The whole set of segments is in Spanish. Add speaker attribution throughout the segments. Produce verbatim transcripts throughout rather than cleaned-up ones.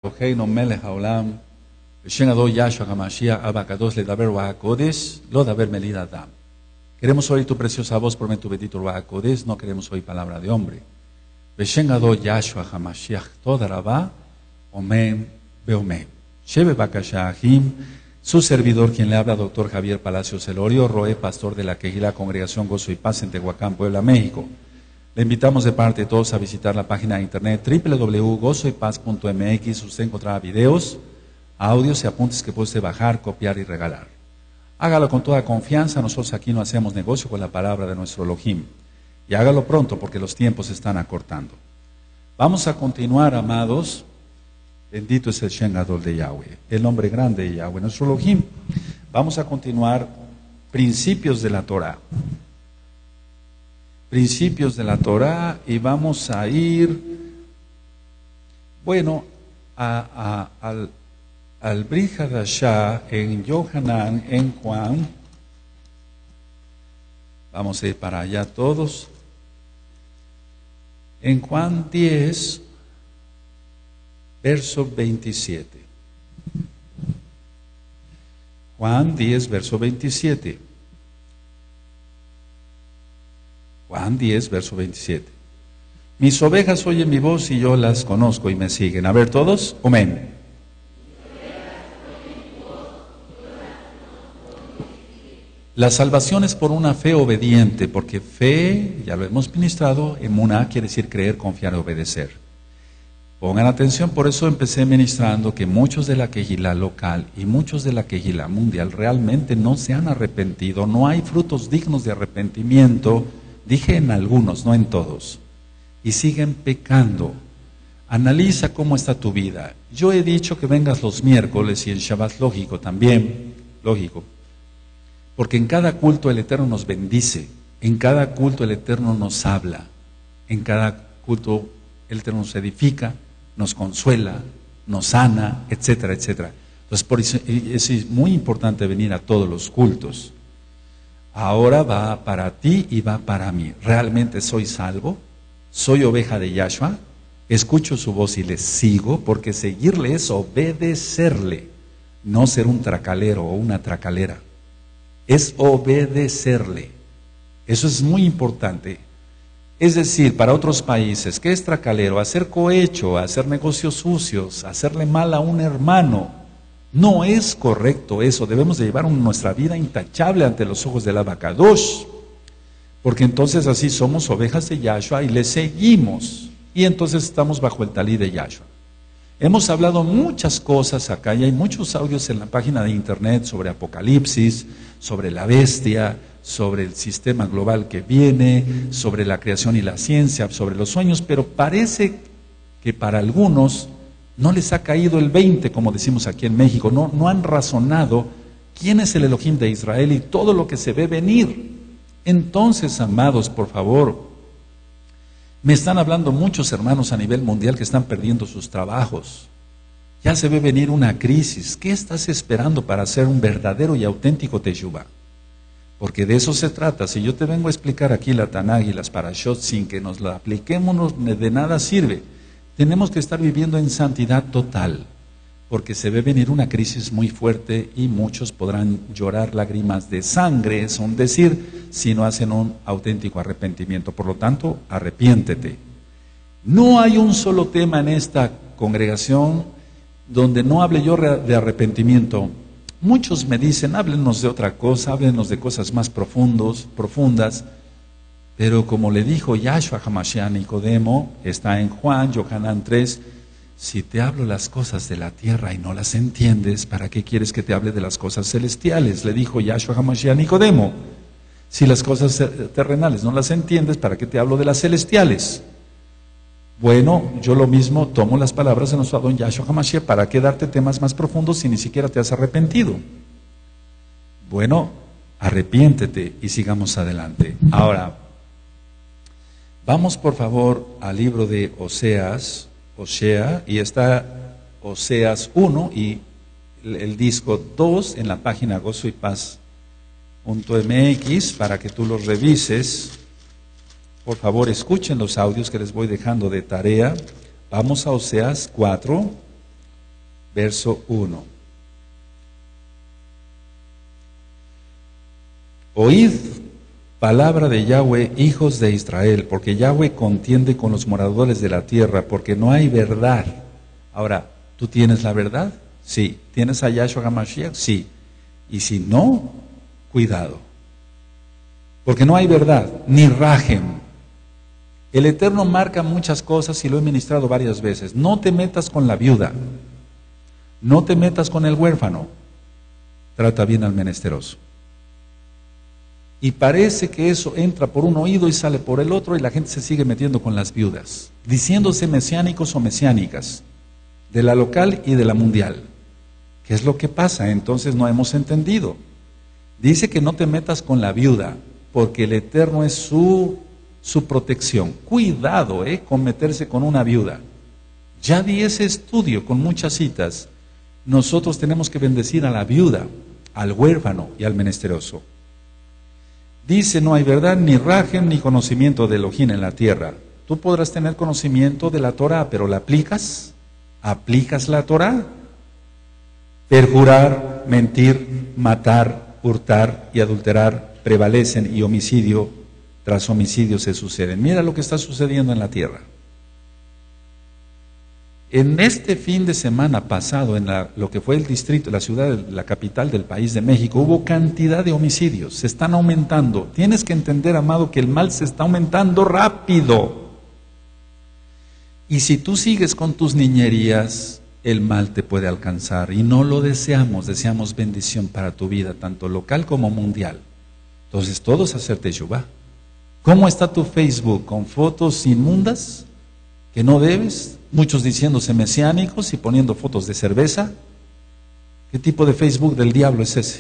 Speaker 1: Eloheinu melech haolam, Shem Adon Yahshua HaMashiach, Abacados le daber Ruach HaKodesh, lo daber melid Adam. Queremos oír tu preciosa voz por medio de tu bendito Ruach HaKodesh, no queremos oír palabra de hombre. Shem Adon Yahshua HaMashiach, toda rabá, omen, beomen. Shebe Bakashahim, su servidor, quien le habla, doctor Javier Palacios Elorio, Roe, pastor de la Quejilá Congregación Gozo y Paz en Tehuacán, Puebla, México. Le invitamos de parte de todos a visitar la página de internet doble u doble u doble u punto gozo y paz punto m x. Usted encontrará videos, audios y apuntes que puede usted bajar, copiar y regalar. Hágalo con toda confianza, nosotros aquí no hacemos negocio con la palabra de nuestro Elohim. Y hágalo pronto porque los tiempos se están acortando. Vamos a continuar, amados. Bendito es el Shem Gadol de Yahweh, el nombre grande de Yahweh, nuestro Elohim. Vamos a continuar principios de la Torah. Principios de la Torah y vamos a ir, bueno, a, a, al, al Brit Hadashah en Yohanan, en Juan. Vamos a ir para allá todos. En Juan diez, verso veintisiete. Juan diez, verso veintisiete. Juan diez, verso veintisiete. Mis ovejas oyen mi voz y yo las conozco y me siguen. A ver todos, amén. La salvación es por una fe obediente, porque fe, ya lo hemos ministrado, emuná quiere decir creer, confiar y obedecer. Pongan atención, por eso empecé ministrando que muchos de la Quejilá local y muchos de la Quejilá mundial realmente no se han arrepentido, no hay frutos dignos de arrepentimiento. Dije en algunos, no en todos. Y siguen pecando. Analiza cómo está tu vida. Yo he dicho que vengas los miércoles y el Shabbat, lógico también, lógico. Porque en cada culto el Eterno nos bendice. En cada culto el Eterno nos habla. En cada culto el Eterno nos edifica, nos consuela, nos sana, etcétera, etcétera. Entonces por eso es muy importante venir a todos los cultos. Ahora va para ti y va para mí. ¿Realmente soy salvo? ¿Soy oveja de Yahshua? Escucho su voz y le sigo, porque seguirle es obedecerle, no ser un tracalero o una tracalera. Es obedecerle. Eso es muy importante. Es decir, para otros países, ¿qué es tracalero? Hacer cohecho, hacer negocios sucios, hacerle mal a un hermano. No es correcto eso, debemos de llevar nuestra vida intachable ante los ojos del Abacadosh, porque entonces así somos ovejas de Yahshua y le seguimos, y entonces estamos bajo el talí de Yahshua. Hemos hablado muchas cosas acá, y hay muchos audios en la página de internet sobre Apocalipsis, sobre la bestia, sobre el sistema global que viene, sobre la creación y la ciencia, sobre los sueños, pero parece que para algunos no les ha caído el veinte, como decimos aquí en México, no, no han razonado quién es el Elohim de Israel y todo lo que se ve venir. Entonces, amados, por favor, me están hablando muchos hermanos a nivel mundial que están perdiendo sus trabajos. Ya se ve venir una crisis. ¿Qué estás esperando para ser un verdadero y auténtico Teshuvah? Porque de eso se trata. Si yo te vengo a explicar aquí la Tanaj y las Parashot sin que nos la apliquemos, de nada sirve. Tenemos que estar viviendo en santidad total, porque se ve venir una crisis muy fuerte y muchos podrán llorar lágrimas de sangre, es un decir, si no hacen un auténtico arrepentimiento. Por lo tanto, arrepiéntete. No hay un solo tema en esta congregación donde no hable yo de arrepentimiento. Muchos me dicen, háblenos de otra cosa, háblenos de cosas más profundos, profundas. Pero como le dijo Yahshua HaMashiach a Nicodemo, está en Juan, Yohanan tres, si te hablo las cosas de la tierra y no las entiendes, ¿para qué quieres que te hable de las cosas celestiales? Le dijo Yahshua HaMashiach a Nicodemo. Si las cosas terrenales no las entiendes, ¿para qué te hablo de las celestiales? Bueno, yo lo mismo tomo las palabras de nuestro Adón Yahshua HaMashiach. ¿Para qué darte temas más profundos si ni siquiera te has arrepentido? Bueno, arrepiéntete y sigamos adelante. Ahora, vamos por favor al libro de Oseas, Osea, y está Oseas uno y el, el disco dos en la página gozo y paz punto m x para que tú los revises. Por favor, escuchen los audios que les voy dejando de tarea. Vamos a Oseas cuatro, verso uno. Oíd palabra de Yahweh, hijos de Israel, porque Yahweh contiende con los moradores de la tierra, porque no hay verdad. Ahora, ¿tú tienes la verdad? Sí. ¿Tienes a Yahshua HaMashiach? Sí. Y si no, cuidado. Porque no hay verdad, ni rajem. El Eterno marca muchas cosas y lo he ministrado varias veces. No te metas con la viuda. No te metas con el huérfano. Trata bien al menesteroso. Y parece que eso entra por un oído y sale por el otro y la gente se sigue metiendo con las viudas, diciéndose mesiánicos o mesiánicas, de la local y de la mundial. ¿Qué es lo que pasa? Entonces no hemos entendido. Dice que no te metas con la viuda, porque el Eterno es su, su protección. Cuidado eh, con meterse con una viuda. Ya di ese estudio con muchas citas. Nosotros tenemos que bendecir a la viuda, al huérfano y al menesteroso. Dice, no hay verdad, ni rajem, ni conocimiento de Elohim en la tierra. Tú podrás tener conocimiento de la Torah, pero ¿la aplicas? ¿Aplicas la Torah? Perjurar, mentir, matar, hurtar y adulterar prevalecen y homicidio tras homicidio se suceden. Mira lo que está sucediendo en la tierra. En este fin de semana pasado, en la, lo que fue el distrito, la ciudad, la capital del país de México, hubo cantidad de homicidios, se están aumentando. Tienes que entender, amado, que el mal se está aumentando rápido. Y si tú sigues con tus niñerías, el mal te puede alcanzar. Y no lo deseamos, deseamos bendición para tu vida, tanto local como mundial. Entonces, todos hacer teshuvá. ¿Cómo está tu Facebook? ¿Con fotos inmundas que no debes? Muchos diciéndose mesiánicos y poniendo fotos de cerveza. ¿Qué tipo de Facebook del diablo es ese?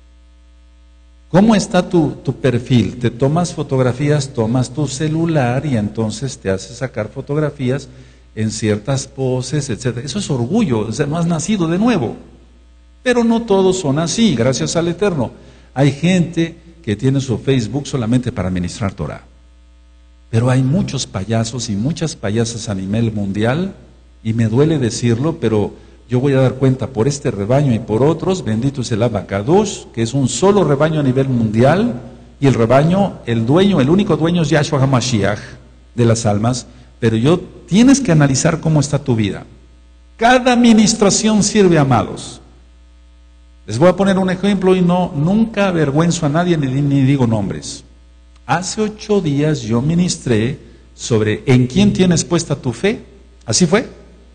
Speaker 1: ¿Cómo está tu, tu perfil? Te tomas fotografías, tomas tu celular y entonces te haces sacar fotografías en ciertas poses, etcétera. Eso es orgullo, o sea, no has nacido de nuevo. Pero no todos son así, gracias al Eterno. Hay gente que tiene su Facebook solamente para ministrar Torah. Pero hay muchos payasos y muchas payasas a nivel mundial, y me duele decirlo, pero yo voy a dar cuenta por este rebaño y por otros, bendito es el Abacadosh, que es un solo rebaño a nivel mundial, y el rebaño, el dueño, el único dueño es Yahshua HaMashiach de las almas, pero yo tienes que analizar cómo está tu vida. Cada administración sirve, amados. Les voy a poner un ejemplo y no, nunca avergüenzo a nadie ni, ni digo nombres. Hace ocho días yo ministré sobre ¿en quién tienes puesta tu fe? ¿Así fue?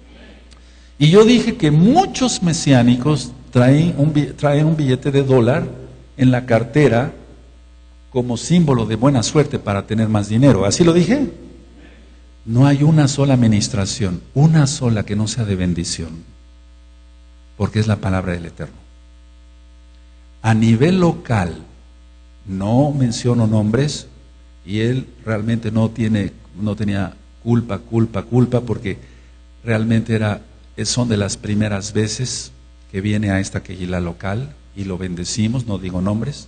Speaker 1: Y yo dije que muchos mesiánicos traen un, traen un billete de dólar en la cartera como símbolo de buena suerte para tener más dinero. ¿Así lo dije? No hay una sola administración, una sola que no sea de bendición, porque es la palabra del Eterno. A nivel local, no menciono nombres, y él realmente no tiene, no tenía culpa, culpa, culpa, porque realmente era, son de las primeras veces que viene a esta quejilá local, y lo bendecimos, no digo nombres.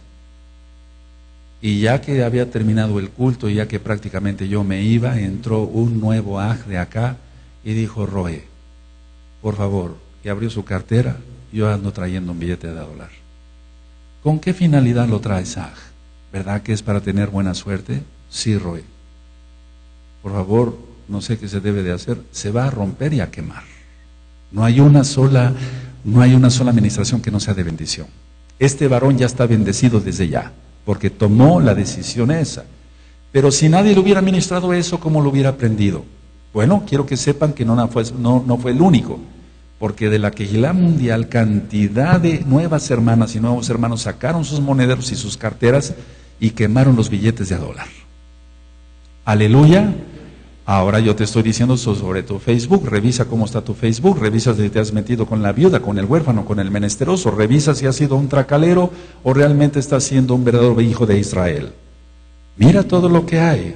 Speaker 1: Y ya que había terminado el culto, y ya que prácticamente yo me iba, entró un nuevo aj de acá, y dijo, Roe, por favor, y abrió su cartera, yo ando trayendo un billete de dólar. ¿Con qué finalidad lo traes, aj? ¿Verdad que es para tener buena suerte? Sí, Roy. Por favor, no sé qué se debe de hacer. Se va a romper y a quemar. No hay una sola, no hay una sola administración que no sea de bendición. Este varón ya está bendecido desde ya, porque tomó la decisión esa. Pero si nadie le hubiera ministrado eso, ¿cómo lo hubiera aprendido? Bueno, quiero que sepan que no fue, no, no fue el único. Porque de la quejilá mundial, cantidad de nuevas hermanas y nuevos hermanos sacaron sus monederos y sus carteras y quemaron los billetes de a dólar. Aleluya. Ahora yo te estoy diciendo sobre tu Facebook. Revisa cómo está tu Facebook. Revisa si te has metido con la viuda, con el huérfano, con el menesteroso. Revisa si has sido un tracalero o realmente estás siendo un verdadero hijo de Israel. Mira todo lo que hay.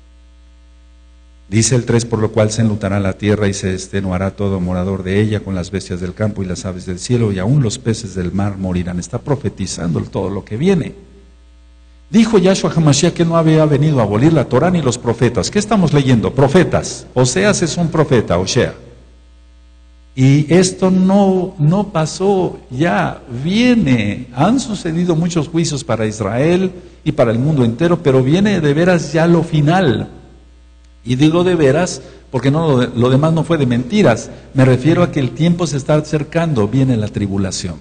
Speaker 1: Dice el tres, por lo cual se enlutará la tierra y se extenuará todo morador de ella con las bestias del campo y las aves del cielo, y aún los peces del mar morirán. Está profetizando todo lo que viene. Dijo Yahshua HaMashiach que no había venido a abolir la Torah ni los profetas. ¿Qué estamos leyendo? Profetas. Oseas es un profeta, Osea. Y esto no, no pasó ya, viene. Han sucedido muchos juicios para Israel y para el mundo entero, pero viene de veras ya lo final. Y digo de veras porque no, lo, lo demás no fue de mentiras. Me refiero a que el tiempo se está acercando, viene la tribulación.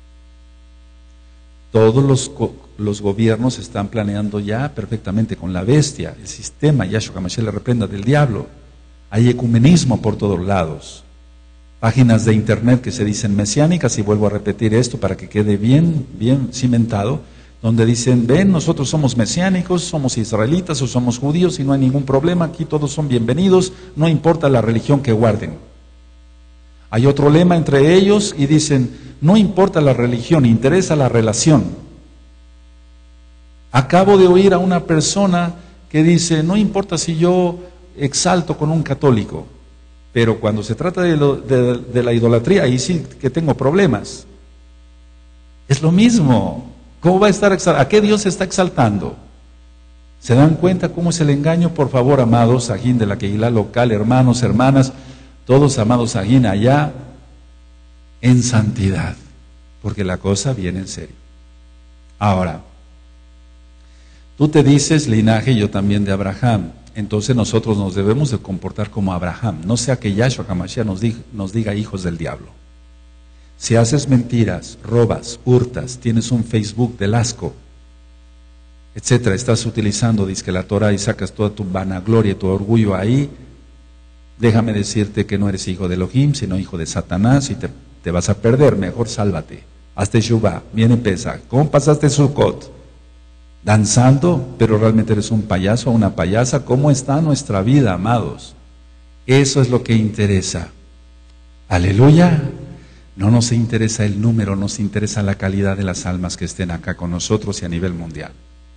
Speaker 1: Todos los, los gobiernos están planeando ya perfectamente con la bestia, el sistema, Yahshua HaMashiach le reprenda del diablo. Hay ecumenismo por todos lados. Páginas de internet que se dicen mesiánicas, y vuelvo a repetir esto para que quede bien, bien cimentado, donde dicen, ven, nosotros somos mesiánicos, somos israelitas o somos judíos y no hay ningún problema, aquí todos son bienvenidos, no importa la religión que guarden. Hay otro lema entre ellos y dicen, no importa la religión, interesa la relación. Acabo de oír a una persona que dice, no importa si yo exalto con un católico, pero cuando se trata de, lo, de, de la idolatría, ahí sí que tengo problemas. Es lo mismo. ¿Cómo va a estar exaltando? ¿A qué Dios se está exaltando? ¿Se dan cuenta cómo es el engaño? Por favor, amados Sajín de la Kehilá local, hermanos, hermanas, todos amados Sajín allá, en santidad, porque la cosa viene en serio. Ahora, tú te dices linaje, yo también de Abraham. Entonces nosotros nos debemos de comportar como Abraham, no sea que Yahshua HaMashiach nos diga, nos diga hijos del diablo. Si haces mentiras, robas, hurtas, tienes un Facebook del asco, etcétera, estás utilizando dizque la Torah y sacas toda tu vanagloria y tu orgullo ahí, déjame decirte que no eres hijo de Elohim, sino hijo de Satanás y te, te vas a perder, mejor sálvate. Hazte Shuvah, viene Pesach. ¿Cómo pasaste Sukkot? Danzando, pero realmente eres un payaso o una payasa. ¿Cómo está nuestra vida, amados? Eso es lo que interesa. Aleluya. No nos interesa el número, nos interesa la calidad de las almas que estén acá con nosotros y a nivel mundial.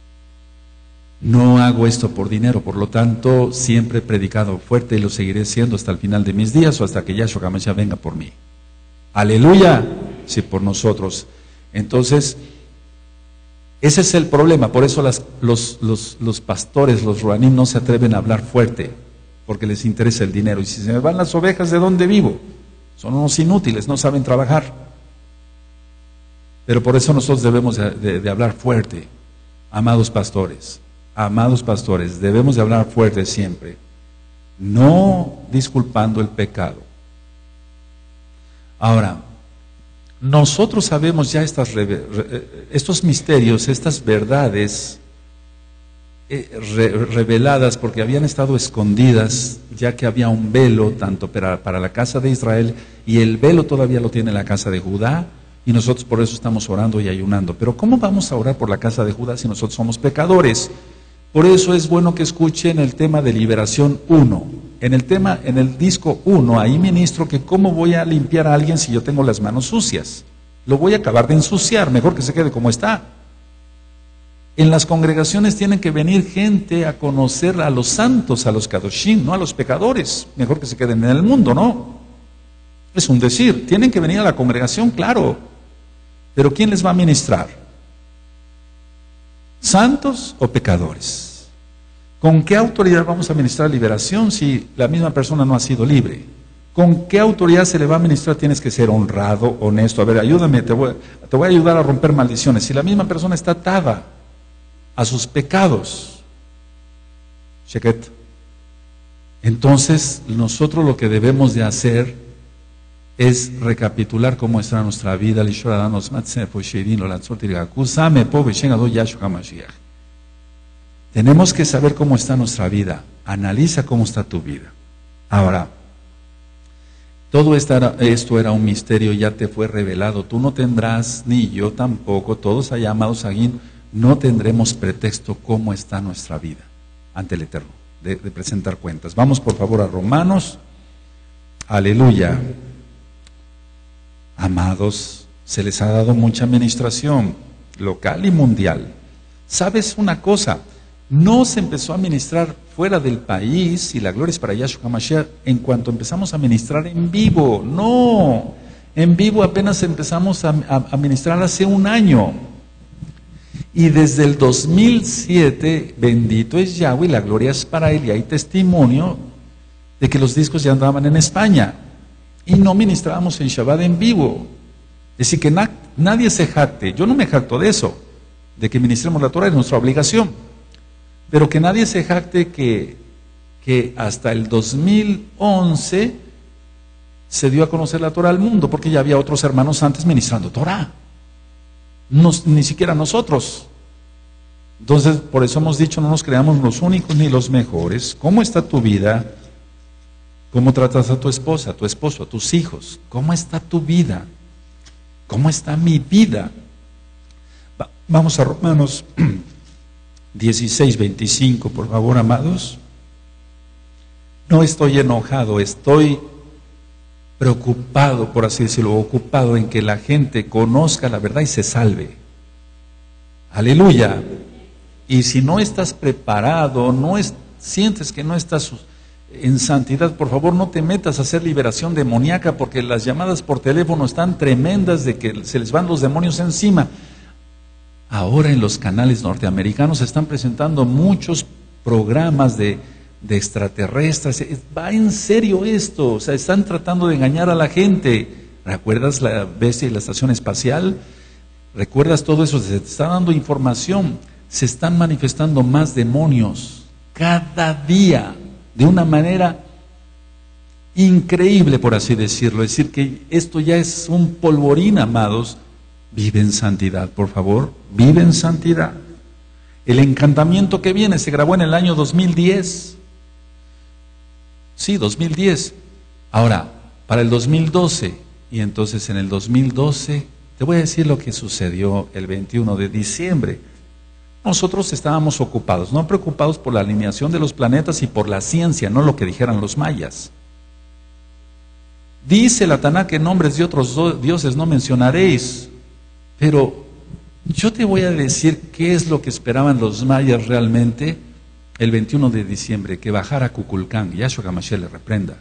Speaker 1: No hago esto por dinero, por lo tanto, siempre he predicado fuerte y lo seguiré siendo hasta el final de mis días o hasta que Yahshua HaMashiach venga por mí. Aleluya. Sí, por nosotros. Entonces, ese es el problema, por eso las, los, los, los pastores, los ruanim no se atreven a hablar fuerte, porque les interesa el dinero. Y si se me van las ovejas, ¿de dónde vivo? Son unos inútiles, no saben trabajar. Pero por eso nosotros debemos de, de, de hablar fuerte, amados pastores, amados pastores, debemos de hablar fuerte siempre, no disculpando el pecado. Ahora, nosotros sabemos ya estas, estos misterios, estas verdades reveladas porque habían estado escondidas, ya que había un velo tanto para, para la casa de Israel y el velo todavía lo tiene la casa de Judá y nosotros por eso estamos orando y ayunando. Pero ¿cómo vamos a orar por la casa de Judá si nosotros somos pecadores? Por eso es bueno que escuchen el tema de liberación uno. En el tema, en el disco uno, ahí ministro que cómo voy a limpiar a alguien si yo tengo las manos sucias. Lo voy a acabar de ensuciar, mejor que se quede como está. En las congregaciones tienen que venir gente a conocer a los santos, a los kadoshim, no a los pecadores. Mejor que se queden en el mundo, ¿no? Es un decir, tienen que venir a la congregación, claro. Pero ¿quién les va a ministrar? ¿Santos o pecadores? ¿Con qué autoridad vamos a ministrar liberación si la misma persona no ha sido libre? ¿Con qué autoridad se le va a ministrar? Tienes que ser honrado, honesto. A ver, ayúdame, te voy, te voy a ayudar a romper maldiciones. Si la misma persona está atada a sus pecados, Sheket, entonces nosotros lo que debemos de hacer es recapitular cómo está nuestra vida. Tenemos que saber cómo está nuestra vida. Analiza cómo está tu vida. Ahora, todo esto era, esto era un misterio, ya te fue revelado. Tú no tendrás, ni yo tampoco, todos allá, amados Saguín, no tendremos pretexto cómo está nuestra vida ante el Eterno, de, de presentar cuentas. Vamos por favor a Romanos. Aleluya. Amados, se les ha dado mucha administración local y mundial. ¿Sabes una cosa? No se empezó a ministrar fuera del país y la gloria es para Yahshua HaMashiach en cuanto empezamos a ministrar en vivo. No, en vivo apenas empezamos a, a, a ministrar hace un año. Y desde el dos mil siete, bendito es Yahweh, la gloria es para Él y hay testimonio de que los discos ya andaban en España. y no ministrábamos en Shabbat en vivo. Es decir, que na nadie se jacte, yo no me jacto de eso, de que ministremos la Torah, es nuestra obligación, pero que nadie se jacte que, que hasta el dos mil once se dio a conocer la Torah al mundo, porque ya había otros hermanos antes ministrando Torah, Nos, ni siquiera nosotros. Entonces, por eso hemos dicho, no nos creamos los únicos ni los mejores. ¿Cómo está tu vida? ¿Cómo tratas a tu esposa, a tu esposo, a tus hijos? ¿Cómo está tu vida? ¿Cómo está mi vida? Va, vamos a Romanos dieciséis, veinticinco, por favor, amados. No estoy enojado, estoy preocupado, por así decirlo, ocupado en que la gente conozca la verdad y se salve. Aleluya. Y si no estás preparado, no es, sientes que no estás en santidad, por favor no te metas a hacer liberación demoníaca, porque las llamadas por teléfono están tremendas de que se les van los demonios encima. Ahora en los canales norteamericanos se están presentando muchos programas de, de extraterrestres. Va en serio esto, o sea, están tratando de engañar a la gente. ¿Recuerdas la bestia y la estación espacial? ¿Recuerdas todo eso? Se te está dando información. Se están manifestando más demonios cada día, de una manera increíble, por así decirlo. Es decir, que esto ya es un polvorín, amados. Vive en santidad, por favor, vive en santidad. El encantamiento que viene se grabó en el año dos mil diez. Sí, dos mil diez. Ahora, para el dos mil doce, y entonces en el dos mil doce, te voy a decir lo que sucedió el veintiuno de diciembre. Nosotros estábamos ocupados, no preocupados por la alineación de los planetas y por la ciencia, no lo que dijeran los mayas. Dice la Taná que nombres de otros dioses no mencionaréis, pero yo te voy a decir qué es lo que esperaban los mayas realmente el veintiuno de diciembre, que bajara Kukulcán, Yahshua HaMashiach le reprenda.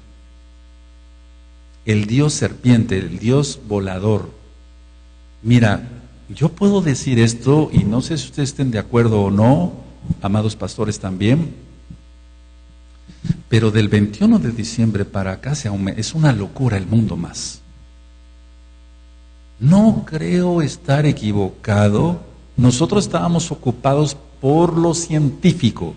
Speaker 1: El dios serpiente, el dios volador. Mira, yo puedo decir esto y no sé si ustedes estén de acuerdo o no, amados pastores también, pero del veintiuno de diciembre para acá se aumenta, es una locura el mundo más. No creo estar equivocado. Nosotros estábamos ocupados por lo científico,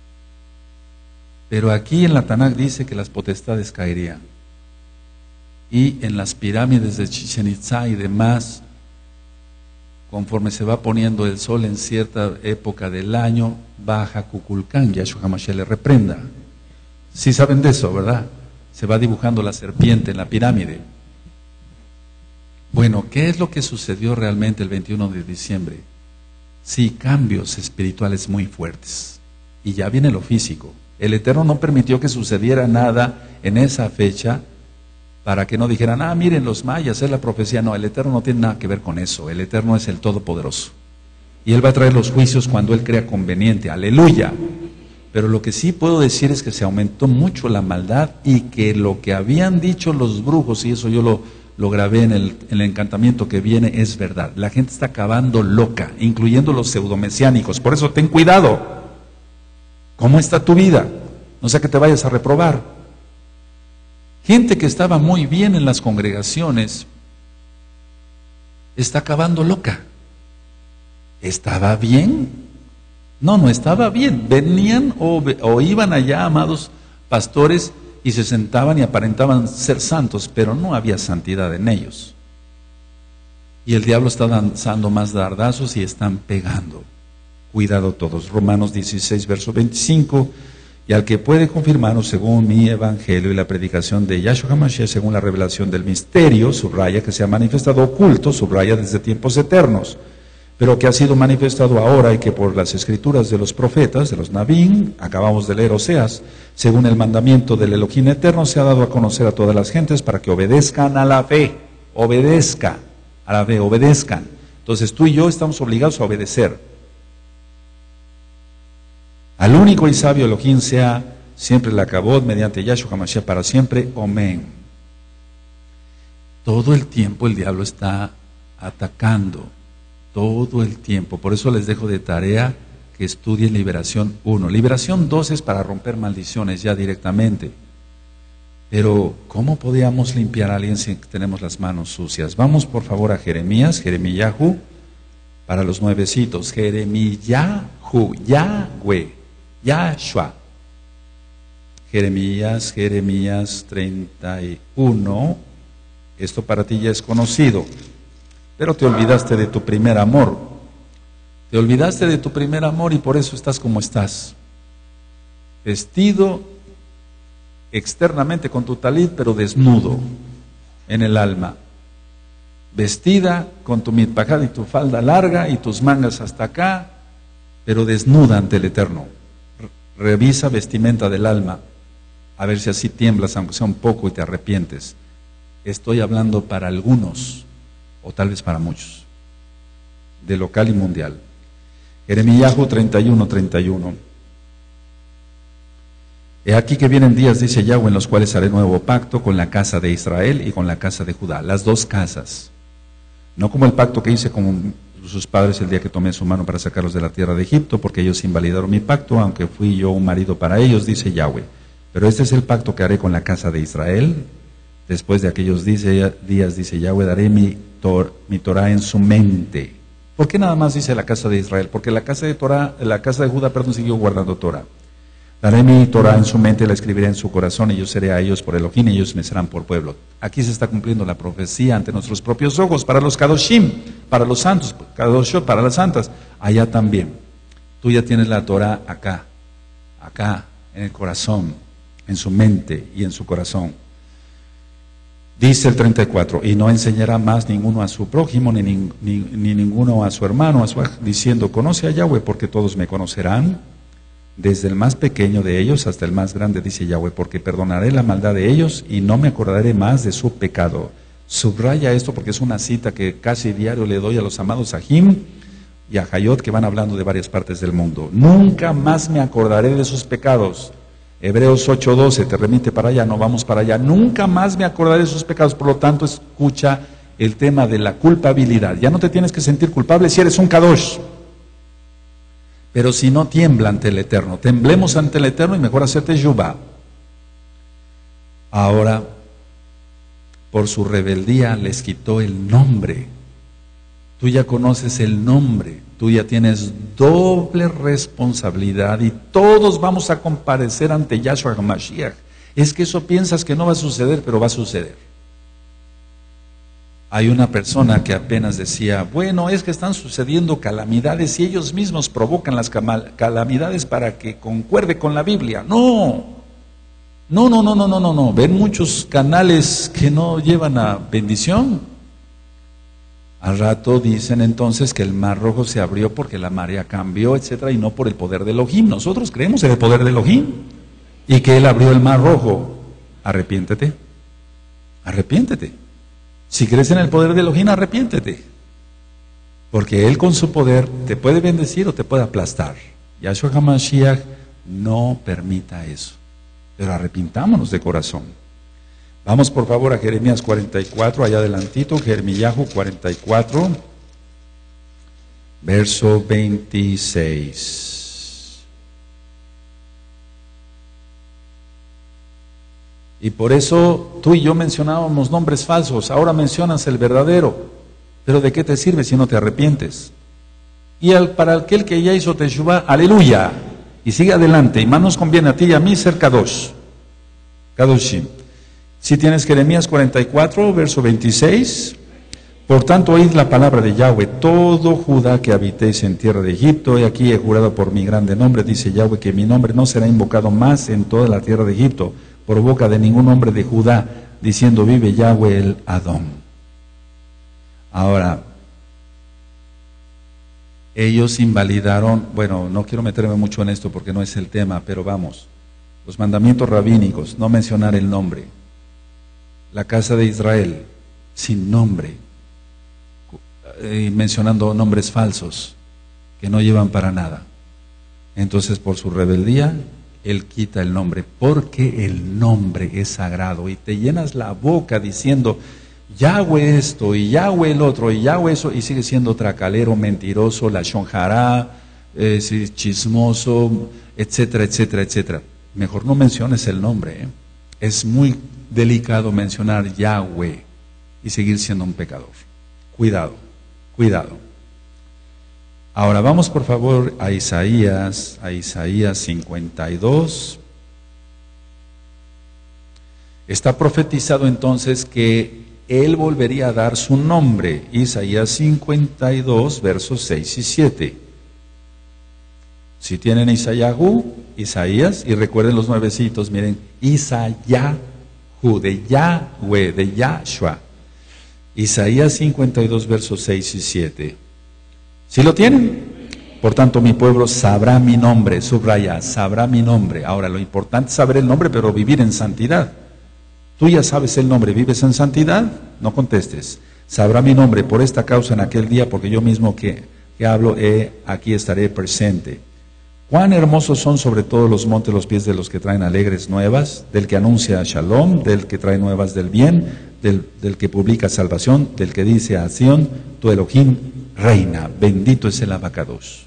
Speaker 1: pero aquí en la Tanakh dice que las potestades caerían, y en las pirámides de Chichén Itzá y demás, conforme se va poniendo el sol en cierta época del año, baja Kukulcán, Yahshua HaMashiach le reprenda. Sí saben de eso, ¿verdad? Se va dibujando la serpiente en la pirámide. Bueno, ¿qué es lo que sucedió realmente el veintiuno de diciembre? Sí, cambios espirituales muy fuertes. Y ya viene lo físico. El Eterno no permitió que sucediera nada en esa fecha para que no dijeran, ah, miren los mayas, es la profecía. No, el Eterno no tiene nada que ver con eso. El Eterno es el Todopoderoso. Y Él va a traer los juicios cuando Él crea conveniente. Aleluya. Pero lo que sí puedo decir es que se aumentó mucho la maldad y que lo que habían dicho los brujos, y eso yo lo, lo grabé en el, en el encantamiento que viene, es verdad. La gente está acabando loca, incluyendo los pseudomesiánicos. Por eso ten cuidado. ¿Cómo está tu vida? No sea que te vayas a reprobar. Gente que estaba muy bien en las congregaciones está acabando loca. ¿Estaba bien? No, no estaba bien. Venían o, o iban allá, amados pastores, y se sentaban y aparentaban ser santos, pero no había santidad en ellos. Y el diablo está lanzando más dardazos y están pegando. Cuidado todos. Romanos dieciséis, verso veinticinco. Y al que puede confirmarnos según mi evangelio y la predicación de Yahshua HaMashiach según la revelación del misterio, subraya que se ha manifestado oculto, subraya desde tiempos eternos, pero que ha sido manifestado ahora y que por las escrituras de los profetas, de los Nabín, acabamos de leer Oseas, según el mandamiento del Elohim eterno, se ha dado a conocer a todas las gentes para que obedezcan a la fe, obedezca a la fe, obedezcan. Entonces tú y yo estamos obligados a obedecer. Al único y sabio Elohim sea siempre la Kabod mediante Yahshua HaMashiach para siempre. Amén. Todo el tiempo el diablo está atacando. Todo el tiempo. Por eso les dejo de tarea que estudien Liberación uno. Liberación dos es para romper maldiciones ya directamente. Pero, ¿cómo podíamos limpiar a alguien si tenemos las manos sucias? Vamos por favor a Jeremías, Jeremiyahu, para los nuevecitos. Jeremiyahu, Yahweh, Yahshua. Jeremías, Jeremías treinta y uno. Esto para ti ya es conocido, pero te olvidaste de tu primer amor. Te olvidaste de tu primer amor y por eso estás como estás. Vestido externamente con tu talit, pero desnudo en el alma. Vestida con tu mitpajad y tu falda larga y tus mangas hasta acá, pero desnuda ante el Eterno. Revisa vestimenta del alma, a ver si así tiemblas, aunque sea un poco, y te arrepientes. Estoy hablando para algunos, o tal vez para muchos, de local y mundial. Jeremiyahu treinta y uno, treinta y uno. He aquí que vienen días, dice Yahweh, en los cuales haré nuevo pacto con la casa de Israel y con la casa de Judá, las dos casas. No como el pacto que hice con sus padres el día que tomé su mano para sacarlos de la tierra de Egipto, porque ellos invalidaron mi pacto, aunque fui yo un marido para ellos, dice Yahweh. Pero este es el pacto que haré con la casa de Israel. Después de aquellos días, dice Yahweh, daré mi, tor, mi Torah en su mente. ¿Por qué nada más dice la casa de Israel? Porque la casa de Torah, la casa de Judá, perdón, siguió guardando Torah. Daré mi Torah en su mente, la escribiré en su corazón, y yo seré a ellos por Elohim, y ellos me serán por pueblo. Aquí se está cumpliendo la profecía ante nuestros propios ojos, para los Kadoshim, para los santos, Kadoshot, para las santas. Allá también. Tú ya tienes la Torah acá, acá, en el corazón, en su mente y en su corazón. Dice el treinta y cuatro, y no enseñará más ninguno a su prójimo, ni, ni, ni ninguno a su hermano, a su, diciendo, conoce a Yahweh, porque todos me conocerán, desde el más pequeño de ellos hasta el más grande, dice Yahweh, porque perdonaré la maldad de ellos y no me acordaré más de su pecado. Subraya esto porque es una cita que casi diario le doy a los amados Ajim y a Hayot, que van hablando de varias partes del mundo. Nunca más me acordaré de sus pecados. Hebreos ocho doce, te remite para allá, no vamos para allá. Nunca más me acordaré de sus pecados. Por lo tanto, escucha el tema de la culpabilidad. Ya no te tienes que sentir culpable si eres un Kadosh. Pero si no, tiembla ante el Eterno. Temblemos ante el Eterno y mejor hacerte Yubá. Ahora, por su rebeldía les quitó el nombre. Tú ya conoces el nombre. Tú ya tienes doble responsabilidad y todos vamos a comparecer ante Yahshua HaMashiach. Es que eso piensas que no va a suceder, pero va a suceder. Hay una persona que apenas decía, bueno, es que están sucediendo calamidades y ellos mismos provocan las calamidades para que concuerde con la Biblia. No, no, no, no, no, no, no, no. Ven muchos canales que no llevan a bendición. Al rato dicen entonces que el mar rojo se abrió porque la marea cambió, etcétera, y no por el poder de Elohim. Nosotros creemos en el poder de Elohim y que Él abrió el mar rojo. Arrepiéntete, arrepiéntete. Si crees en el poder de Elohim, arrepiéntete. Porque Él con su poder te puede bendecir o te puede aplastar. Yahshua HaMashiach no permita eso. Pero arrepintámonos de corazón. Vamos por favor a Jeremías cuarenta y cuatro, allá adelantito, Jeremiyahu cuarenta y cuatro, verso veintiséis. Y por eso tú y yo mencionábamos nombres falsos, ahora mencionas el verdadero. Pero ¿de qué te sirve si no te arrepientes? Y al, para aquel que ya hizo Teshuvah, aleluya, y sigue adelante, y más nos conviene a ti y a mí ser Kadosh, Kadoshim. Si tienes Jeremías cuarenta y cuatro, verso veintiséis, por tanto oíd la palabra de Yahweh, todo Judá que habitéis en tierra de Egipto, y aquí he jurado por mi grande nombre, dice Yahweh, que mi nombre no será invocado más en toda la tierra de Egipto, por boca de ningún hombre de Judá, diciendo vive Yahweh el Adón. Ahora, ellos invalidaron, bueno, no quiero meterme mucho en esto porque no es el tema, pero vamos, los mandamientos rabínicos, no mencionar el nombre. La casa de Israel, sin nombre, eh, mencionando nombres falsos que no llevan para nada. Entonces, por su rebeldía, Él quita el nombre, porque el nombre es sagrado. Y te llenas la boca diciendo, Yahweh esto, y Yahweh el otro, y Yahweh eso, y sigue siendo tracalero, mentiroso, lashon hará, eh, chismoso, etcétera, etcétera, etcétera. Mejor no menciones el nombre, ¿eh? Es muy delicado mencionar Yahweh y seguir siendo un pecador. Cuidado, cuidado. Ahora vamos por favor a Isaías, a Isaías cincuenta y dos. Está profetizado entonces que Él volvería a dar su nombre. Isaías cincuenta y dos, versos seis y siete. Si tienen Isayahu, Isaías, y recuerden los nuevecitos, miren, Isayahu, de Yahweh, de Yahshua. Isaías cincuenta y dos, versos seis y siete. ¿Sí lo tienen? Por tanto, mi pueblo sabrá mi nombre, subraya, sabrá mi nombre. Ahora, lo importante es saber el nombre, pero vivir en santidad. Tú ya sabes el nombre, ¿vives en santidad? No contestes. Sabrá mi nombre por esta causa en aquel día, porque yo mismo que, que hablo, eh, aquí estaré presente. Cuán hermosos son sobre todos los montes los pies de los que traen alegres nuevas, del que anuncia Shalom, del que trae nuevas del bien, del, del que publica salvación, del que dice a Sión, tu Elohim reina, bendito es el abacados.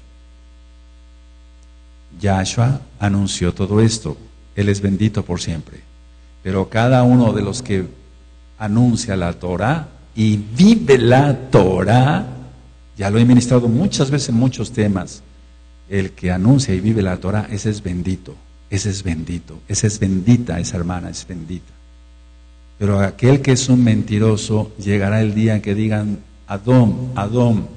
Speaker 1: Yahshua anunció todo esto, Él es bendito por siempre. Pero cada uno de los que anuncia la Torah y vive la Torah, ya lo he ministrado muchas veces en muchos temas, el que anuncia y vive la Torah, ese es bendito, ese es bendito, esa es bendita, esa hermana es bendita. Pero aquel que es un mentiroso, llegará el día en que digan, Adón, Adón,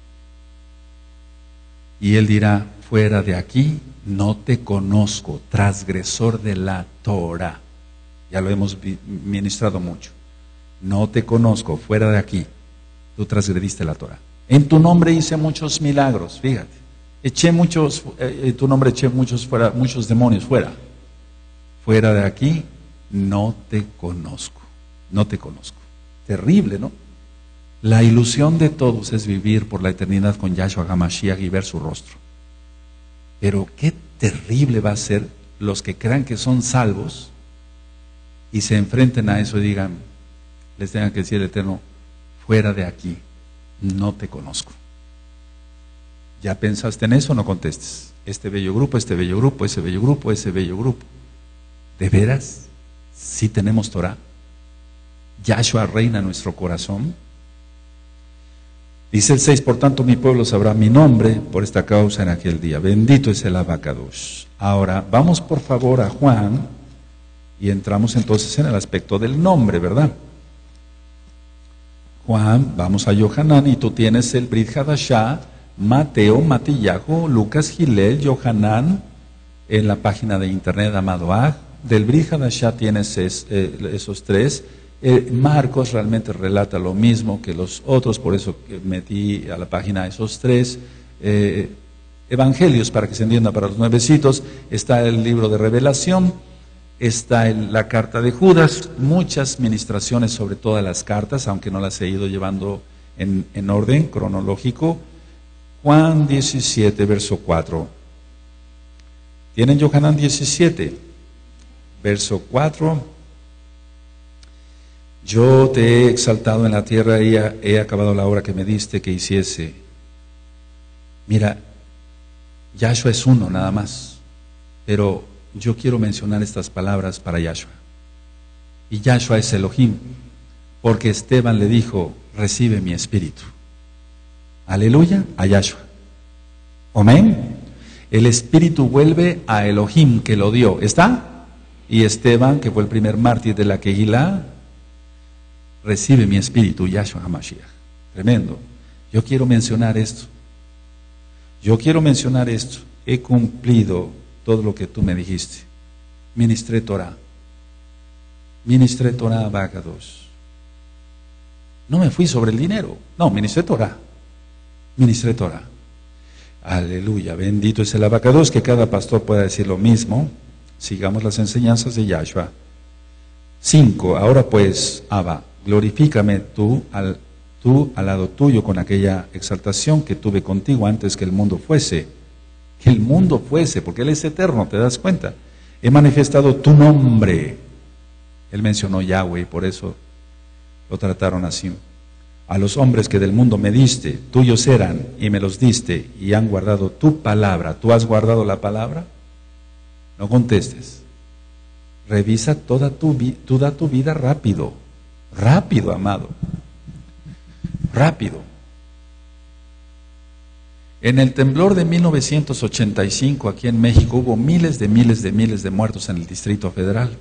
Speaker 1: y él dirá, fuera de aquí, no te conozco, transgresor de la Torah. Ya lo hemos ministrado mucho. No te conozco, fuera de aquí, tú transgrediste la Torah. En tu nombre hice muchos milagros, fíjate. Eché muchos, eh, en tu nombre eché muchos, fuera, muchos demonios fuera. Fuera de aquí, no te conozco, no te conozco. Terrible, ¿no? La ilusión de todos es vivir por la eternidad con Yahshua HaMashiach y ver su rostro. Pero qué terrible va a ser los que crean que son salvos y se enfrenten a eso y digan, les tengan que decir el Eterno, fuera de aquí, no te conozco. ¿Ya pensaste en eso? No contestes. Este bello grupo, este bello grupo, ese bello grupo, ese bello grupo. ¿De veras? ¿Sí tenemos Torah? ¿Yahshua reina en nuestro corazón? Dice el seis, por tanto mi pueblo sabrá mi nombre por esta causa en aquel día. Bendito es el abacados. Ahora, vamos por favor a Juan y entramos entonces en el aspecto del nombre, ¿verdad? Juan, vamos a Yohanan y tú tienes el Brit Hadashah, Mateo, Matillahu, Lucas, Gilel, Yohanan, en la página de internet Amadoag. Del Brit Hadashah tienes es, eh, esos tres. Eh, Marcos realmente relata lo mismo que los otros, por eso metí a la página esos tres. Eh, evangelios, para que se entienda para los nuevecitos, está el libro de Revelación, está el, la carta de Judas, muchas ministraciones sobre todas las cartas, aunque no las he ido llevando en, en orden cronológico. Juan diecisiete, verso cuatro. ¿Tienen Yohanan diecisiete? Verso cuatro. Yo te he exaltado en la tierra y he acabado la obra que me diste que hiciese. Mira, Yahshua es uno nada más, pero yo quiero mencionar estas palabras para Yahshua. Y Yahshua es Elohim, porque Esteban le dijo, recibe mi espíritu. Aleluya, a Yahshua. Amén. El espíritu vuelve a Elohim que lo dio. ¿Está? Y Esteban, que fue el primer mártir de la Kehilá, recibe mi espíritu, Yahshua HaMashiach. Tremendo. Yo quiero mencionar esto. Yo quiero mencionar esto. He cumplido todo lo que tú me dijiste. Ministré Torah. Ministré Torah Abacados. No me fui sobre el dinero. No, ministré Torah. Ministré Torah. Aleluya. Bendito es el Abacados. Que cada pastor pueda decir lo mismo. Sigamos las enseñanzas de Yahshua. Cinco. Ahora pues, Abba, glorifícame tú al, tú al lado tuyo con aquella exaltación que tuve contigo antes que el mundo fuese. Que el mundo fuese, porque Él es eterno, ¿te das cuenta? He manifestado tu nombre. Él mencionó Yahweh, por eso lo trataron así. A los hombres que del mundo me diste, tuyos eran y me los diste y han guardado tu palabra. ¿Tú has guardado la palabra? No contestes. Revisa toda tu, toda tu vida rápido, rápido, amado, rápido. En el temblor de mil novecientos ochenta y cinco aquí en México hubo miles de miles de miles de muertos en el Distrito Federal.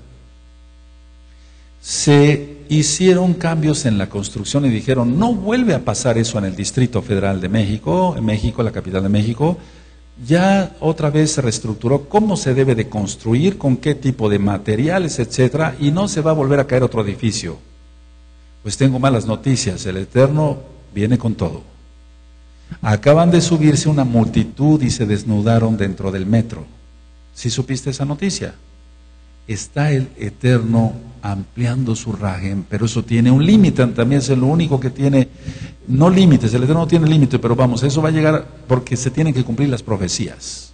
Speaker 1: Se hicieron cambios en la construcción y dijeron, no vuelve a pasar eso en el Distrito Federal de México, en México, la capital de México. Ya otra vez se reestructuró cómo se debe de construir, con qué tipo de materiales, etcétera, y no se va a volver a caer otro edificio. Pues tengo malas noticias, el Eterno viene con todo. Acaban de subirse una multitud y se desnudaron dentro del metro. ¿Sí supiste esa noticia? Está el Eterno ampliando su rajem, pero eso tiene un límite, también es lo único que tiene, no límites, el Eterno no tiene límite, pero vamos, eso va a llegar porque se tienen que cumplir las profecías.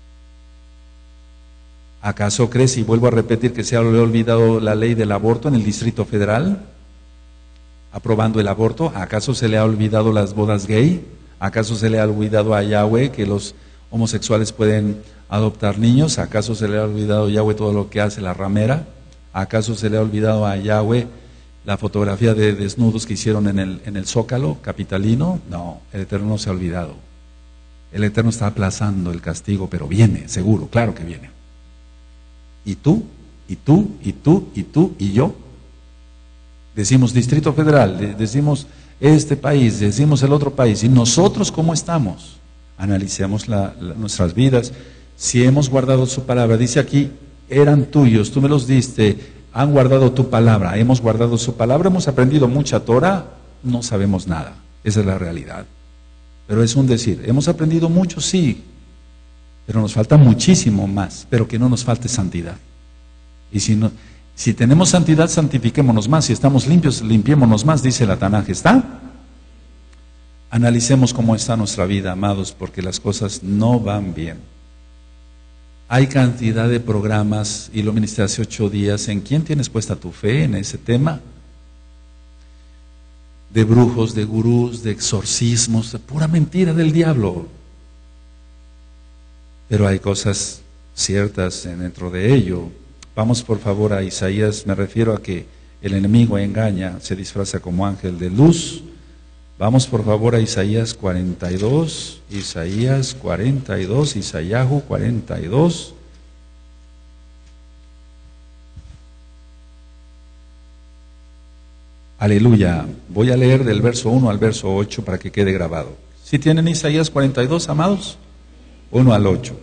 Speaker 1: ¿Acaso crees, y vuelvo a repetir, que se ha olvidado la ley del aborto en el Distrito Federal? Aprobando el aborto. ¿Acaso se le ha olvidado las bodas gay? ¿Acaso se le ha olvidado a Yahweh que los homosexuales pueden adoptar niños? ¿Acaso se le ha olvidado a Yahweh todo lo que hace la ramera? ¿Acaso se le ha olvidado a Yahweh la fotografía de desnudos que hicieron en el, en el Zócalo capitalino? No, el Eterno no se ha olvidado. El Eterno está aplazando el castigo, pero viene, seguro, claro que viene. ¿Y tú? ¿Y tú? ¿Y tú? ¿Y tú? ¿Y yo? Decimos Distrito Federal, decimos este país, decimos el otro país. ¿Y nosotros cómo estamos? Analicemos la, la, nuestras vidas. Si hemos guardado su palabra, dice aquí, eran tuyos, tú me los diste, han guardado tu palabra, hemos guardado su palabra, hemos aprendido mucha Torah, no sabemos nada, esa es la realidad. Pero es un decir, hemos aprendido mucho, sí, pero nos falta muchísimo más, pero que no nos falte santidad. Y si, no, si tenemos santidad, santifiquémonos más, si estamos limpios, limpiémonos más, dice la Tanaj, ¿está? Analicemos cómo está nuestra vida, amados, porque las cosas no van bien. Hay cantidad de programas, y lo ministré hace ocho días, ¿en quién tienes puesta tu fe en ese tema? De brujos, de gurús, de exorcismos, de pura mentira del diablo. Pero hay cosas ciertas dentro de ello. Vamos por favor a Isaías, me refiero a que el enemigo engaña, se disfraza como ángel de luz. Vamos por favor a Isaías cuarenta y dos, Isaías cuarenta y dos, Isayahu cuarenta y dos. Aleluya. Voy a leer del verso uno al verso ocho para que quede grabado. ¿Sí tienen Isaías cuarenta y dos, amados? uno al ocho.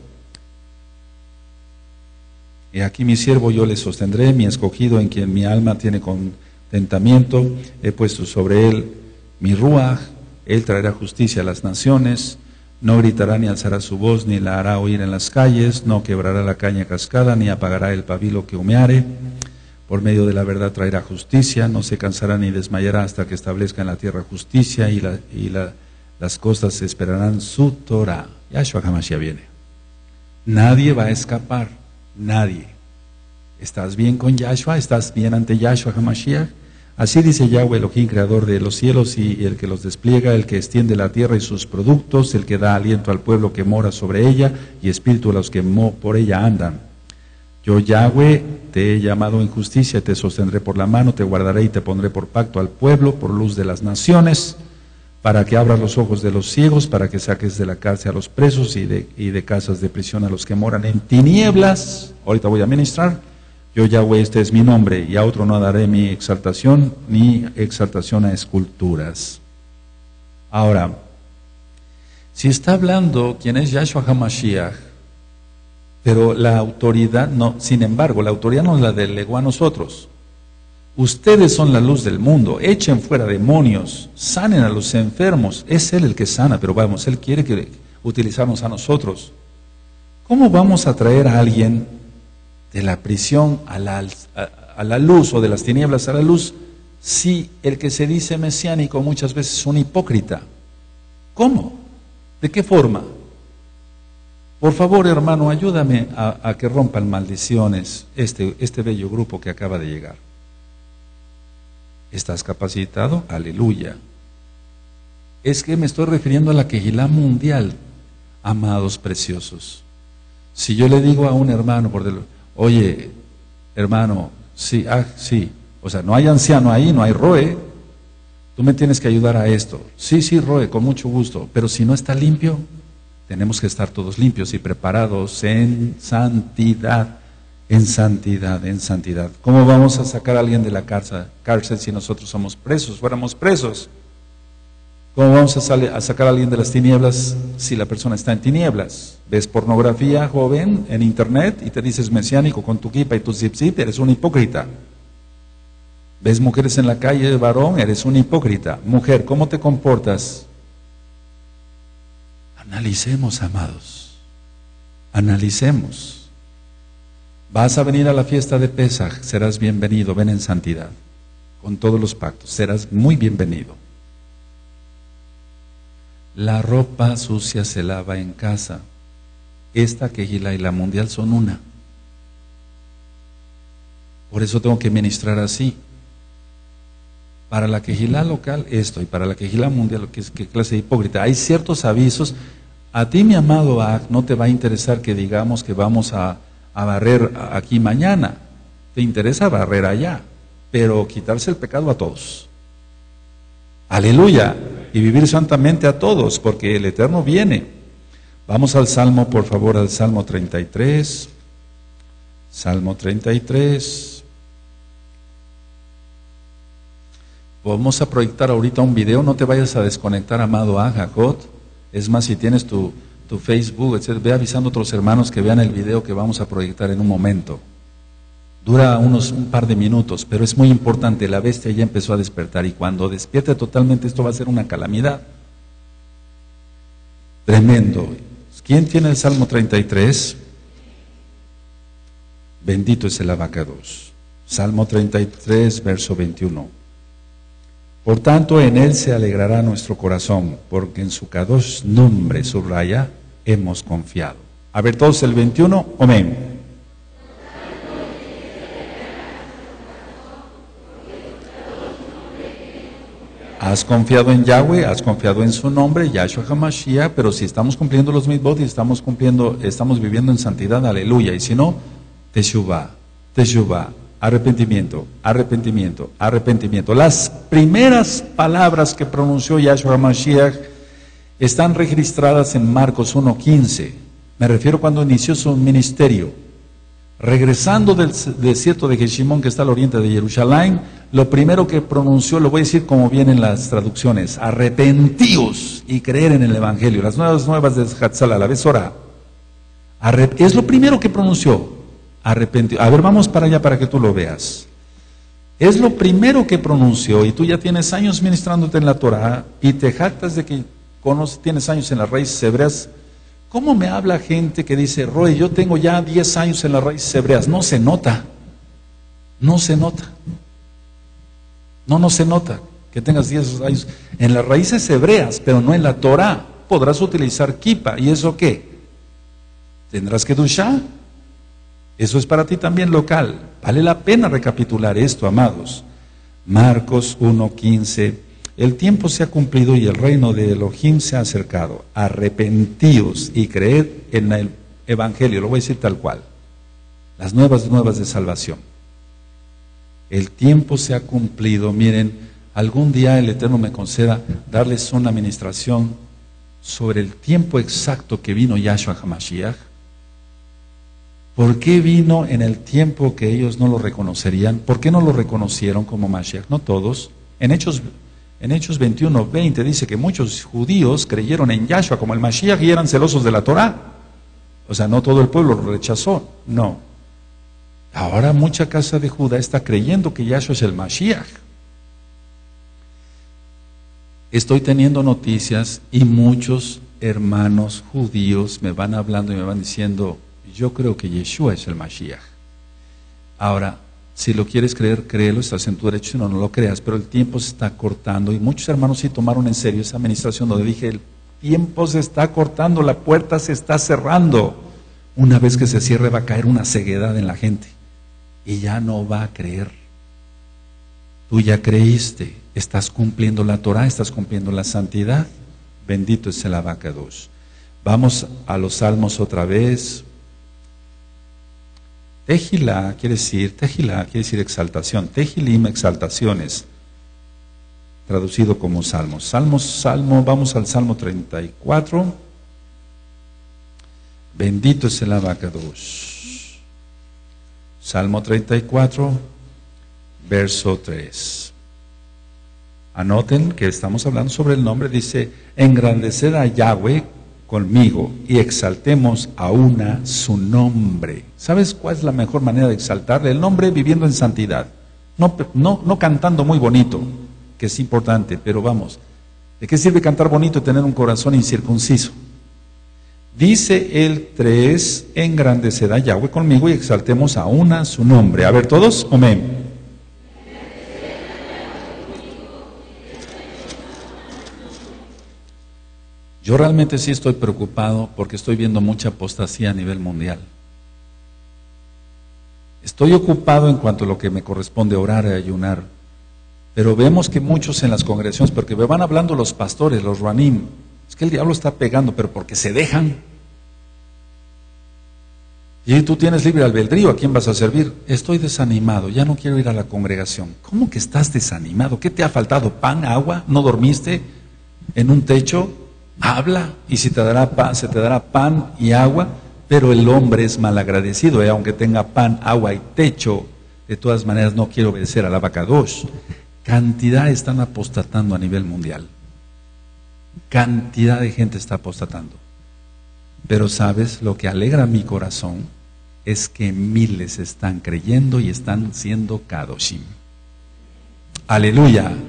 Speaker 1: Y aquí mi siervo yo le sostendré, mi escogido en quien mi alma tiene contentamiento, he puesto sobre él mi ruaj, él traerá justicia a las naciones, no gritará ni alzará su voz, ni la hará oír en las calles, no quebrará la caña cascada, ni apagará el pabilo que humeare, por medio de la verdad traerá justicia, no se cansará ni desmayará hasta que establezca en la tierra justicia, y, la, y la, las costas esperarán su Torah. Yahshua HaMashiach viene. Nadie va a escapar, nadie. ¿Estás bien con Yahshua? ¿Estás bien ante Yahshua HaMashiach? Así dice Yahweh Elohim, creador de los cielos y el que los despliega, el que extiende la tierra y sus productos, el que da aliento al pueblo que mora sobre ella y espíritu a los que por ella andan. Yo, Yahweh, te he llamado en justicia, te sostendré por la mano, te guardaré y te pondré por pacto al pueblo, por luz de las naciones, para que abras los ojos de los ciegos, para que saques de la cárcel a los presos y de, y de casas de prisión a los que moran en tinieblas. Ahorita voy a ministrar. Yo, Yahweh, este es mi nombre, y a otro no daré mi exaltación, ni exaltación a esculturas. Ahora, si está hablando quien es Yahshua HaMashiach, pero la autoridad no, sin embargo, la autoridad nos la delegó a nosotros. Ustedes son la luz del mundo, echen fuera demonios, sanen a los enfermos. Es Él el que sana, pero vamos, Él quiere que utilizarnos a nosotros. ¿Cómo vamos a traer a alguien de la prisión a la, a, a la luz, o de las tinieblas a la luz, si el que se dice mesiánico muchas veces es un hipócrita? ¿Cómo? ¿De qué forma? Por favor, hermano, ayúdame a, a que rompan maldiciones este, este bello grupo que acaba de llegar. ¿Estás capacitado? Aleluya. Es que me estoy refiriendo a la Kehilá mundial, amados preciosos. Si yo le digo a un hermano, por del, oye, hermano, sí, ah, sí, o sea, no hay anciano ahí, no hay Roe, tú me tienes que ayudar a esto. Sí, sí, Roe, con mucho gusto, pero si no está limpio, tenemos que estar todos limpios y preparados en santidad, en santidad, en santidad. ¿Cómo vamos a sacar a alguien de la cárcel, cárcel si nosotros somos presos, fuéramos presos? ¿Cómo vamos a, sale, a sacar a alguien de las tinieblas si la persona está en tinieblas? ¿Ves pornografía, joven, en internet y te dices mesiánico con tu kipa y tu zip zip? Eres un hipócrita. ¿Ves mujeres en la calle, varón? Eres un hipócrita. Mujer, ¿cómo te comportas? Analicemos, amados. Analicemos. Vas a venir a la fiesta de Pesaj, serás bienvenido, ven en santidad. Con todos los pactos, serás muy bienvenido. La ropa sucia se lava en casa. Esta quejila y la mundial son una. Por eso tengo que ministrar así. Para la quejila local esto, y para la quejila mundial, ¿qué, qué clase de hipócrita? Hay ciertos avisos. A ti, mi amado Ag, no te va a interesar que digamos que vamos a, a barrer aquí mañana. Te interesa barrer allá, pero quitarse el pecado a todos. Aleluya. Y vivir santamente a todos, porque el Eterno viene. Vamos al Salmo, por favor, al Salmo treinta y tres. Salmo treinta y tres. Vamos a proyectar ahorita un video, no te vayas a desconectar, amado Ajajot. Es más, si tienes tu, tu Facebook, etcétera, ve avisando a otros hermanos que vean el video que vamos a proyectar en un momento. Dura unos un par de minutos, pero es muy importante. La bestia ya empezó a despertar y cuando despierte totalmente esto va a ser una calamidad. Tremendo. ¿Quién tiene el Salmo treinta y tres? Bendito es el abacados. Salmo treinta y tres, verso veintiuno. Por tanto, en él se alegrará nuestro corazón, porque en su Kadosh nombre, subraya, hemos confiado. A ver todos el veintiuno, amén. Has confiado en Yahweh, has confiado en su nombre, Yahshua HaMashiach, pero si estamos cumpliendo los mitzvot y estamos cumpliendo, estamos viviendo en santidad, aleluya. Y si no, teshuvah, teshuvah, arrepentimiento, arrepentimiento, arrepentimiento. Las primeras palabras que pronunció Yahshua HaMashiach están registradas en Marcos uno quince. Me refiero cuando inició su ministerio. Regresando del desierto de Jeshimón, que está al oriente de Jerusalén, lo primero que pronunció, lo voy a decir como vienen las traducciones: arrepentíos y creer en el Evangelio. Las nuevas nuevas de Hatzal, a la vez Orá. Es lo primero que pronunció. Arrepentíos. A ver, vamos para allá para que tú lo veas. Es lo primero que pronunció, y tú ya tienes años ministrándote en la Torah y te jactas de que conoces, tienes años en las raíces hebreas. ¿Cómo me habla gente que dice, Roy, yo tengo ya diez años en las raíces hebreas? No se nota, no se nota, no, no se nota que tengas diez años en las raíces hebreas, pero no en la Torah. Podrás utilizar kipa, ¿y eso qué? ¿Tendrás kedushá? Eso es para ti también local. Vale la pena recapitular esto, amados. Marcos uno quince. El tiempo se ha cumplido y el reino de Elohim se ha acercado. Arrepentíos y creed en el Evangelio. Lo voy a decir tal cual. Las nuevas nuevas de salvación. El tiempo se ha cumplido. Miren, algún día el Eterno me conceda darles una administración sobre el tiempo exacto que vino Yahshua HaMashiach. ¿Por qué vino en el tiempo que ellos no lo reconocerían? ¿Por qué no lo reconocieron como Mashiach? No todos. En Hechos En Hechos veintiuno, veinte dice que muchos judíos creyeron en Yahshua como el Mashiach y eran celosos de la Torah. O sea, no todo el pueblo lo rechazó, no. Ahora mucha casa de Judá está creyendo que Yahshua es el Mashiach. Estoy teniendo noticias y muchos hermanos judíos me van hablando y me van diciendo, yo creo que Yeshua es el Mashiach. Ahora, si lo quieres creer, créelo, estás en tu derecho, si no, no lo creas, pero el tiempo se está cortando y muchos hermanos sí tomaron en serio esa administración donde dije, el tiempo se está cortando, la puerta se está cerrando. Una vez que se cierre va a caer una ceguedad en la gente y ya no va a creer. Tú ya creíste, estás cumpliendo la Torah, estás cumpliendo la santidad. Bendito es el abacados. Vamos a los salmos otra vez. Tejilá quiere decir, Tejilá quiere decir exaltación. Tejilim, exaltaciones. Traducido como salmos. Salmos, salmo, vamos al Salmo treinta y cuatro. Bendito es el abacados. Salmo treinta y cuatro, verso tres. Anoten que estamos hablando sobre el nombre. Dice, engrandeced a Yahweh conmigo y exaltemos a una su nombre. ¿Sabes cuál es la mejor manera de exaltarle? El nombre viviendo en santidad. No, no, no cantando muy bonito, que es importante, pero vamos, ¿de qué sirve cantar bonito y tener un corazón incircunciso? Dice el tres, engrandeced a Yahweh conmigo y exaltemos a una su nombre. A ver todos, amén. Yo realmente sí estoy preocupado porque estoy viendo mucha apostasía a nivel mundial. Estoy ocupado en cuanto a lo que me corresponde orar y ayunar. Pero vemos que muchos en las congregaciones, porque me van hablando los pastores, los ranim, es que el diablo está pegando, pero porque se dejan. Y tú tienes libre albedrío, ¿a quién vas a servir? Estoy desanimado, ya no quiero ir a la congregación. ¿Cómo que estás desanimado? ¿Qué te ha faltado? ¿Pan, agua? ¿No dormiste en un techo? Habla, y si te dará pan, se te dará pan y agua, pero el hombre es malagradecido, ¿eh? Aunque tenga pan, agua y techo, de todas maneras no quiere obedecer al abacadosh. Cantidad están apostatando a nivel mundial. Cantidad de gente está apostatando. Pero sabes, lo que alegra mi corazón es que miles están creyendo y están siendo kadoshim. Aleluya.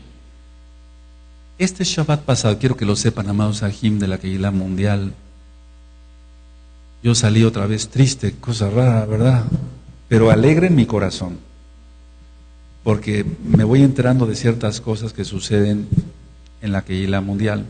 Speaker 1: Este Shabbat pasado, quiero que lo sepan, amados Ajim de la Keilah Mundial, yo salí otra vez triste, cosa rara, ¿verdad? Pero alegre en mi corazón. Porque me voy enterando de ciertas cosas que suceden en la Keilah Mundial.